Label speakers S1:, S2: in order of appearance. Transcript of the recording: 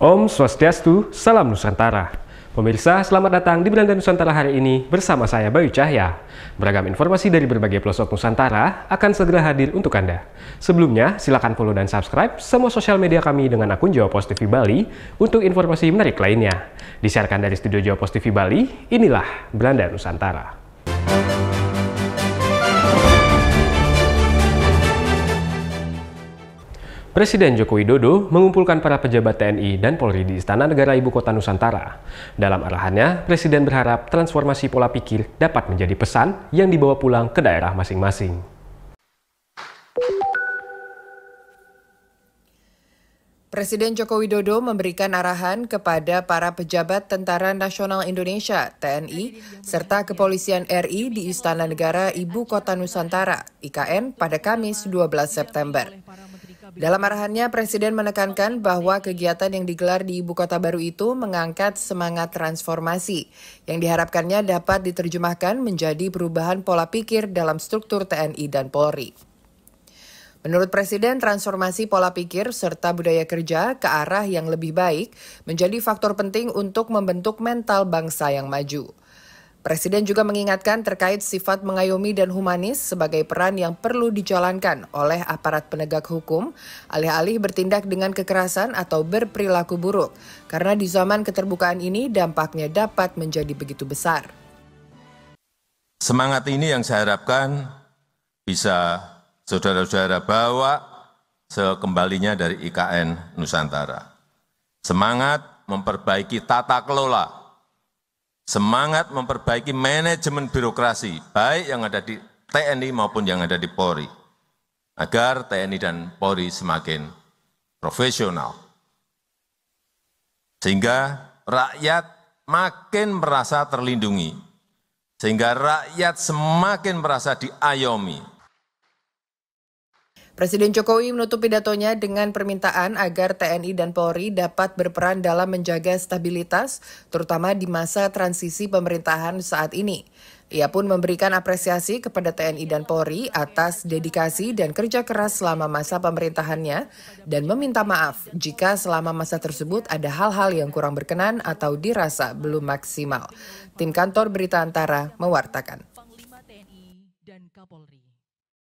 S1: Om Swastiastu, Salam Nusantara. Pemirsa, selamat datang di Beranda Nusantara hari ini bersama saya Bayu Cahya. Beragam informasi dari berbagai pelosok Nusantara akan segera hadir untuk Anda. Sebelumnya, silakan follow dan subscribe semua sosial media kami dengan akun Jawa Post TV Bali untuk informasi menarik lainnya. Disiarkan dari studio Jawa Post TV Bali, inilah Beranda Nusantara. Presiden Joko Widodo mengumpulkan para pejabat TNI dan Polri di Istana Negara Ibu Kota Nusantara. Dalam arahannya, Presiden berharap transformasi pola pikir dapat menjadi pesan yang dibawa pulang ke daerah masing-masing.
S2: Presiden Joko Widodo memberikan arahan kepada para pejabat Tentara Nasional Indonesia (TNI) serta Kepolisian RI di Istana Negara Ibu Kota Nusantara (IKN) pada Kamis 12 September. Dalam arahannya, Presiden menekankan bahwa kegiatan yang digelar di Ibu Kota baru itu mengangkat semangat transformasi yang diharapkannya dapat diterjemahkan menjadi perubahan pola pikir dalam struktur TNI dan Polri. Menurut Presiden, transformasi pola pikir serta budaya kerja ke arah yang lebih baik menjadi faktor penting untuk membentuk mental bangsa yang maju. Presiden juga mengingatkan terkait sifat mengayomi dan humanis sebagai peran yang perlu dijalankan oleh aparat penegak hukum, alih-alih bertindak dengan kekerasan atau berperilaku buruk, karena di zaman keterbukaan ini dampaknya dapat menjadi begitu besar.
S3: Semangat ini yang saya harapkan bisa saudara-saudara bawa sekembalinya dari IKN Nusantara. Semangat memperbaiki tata kelola, semangat memperbaiki manajemen birokrasi, baik yang ada di TNI maupun yang ada di Polri, agar TNI dan Polri semakin profesional. Sehingga rakyat makin merasa terlindungi, sehingga rakyat semakin merasa diayomi.
S2: Presiden Jokowi menutup pidatonya dengan permintaan agar TNI dan Polri dapat berperan dalam menjaga stabilitas, terutama di masa transisi pemerintahan saat ini. Ia pun memberikan apresiasi kepada TNI dan Polri atas dedikasi dan kerja keras selama masa pemerintahannya dan meminta maaf jika selama masa tersebut ada hal-hal yang kurang berkenan atau dirasa belum maksimal. Tim Kantor Berita Antara mewartakan.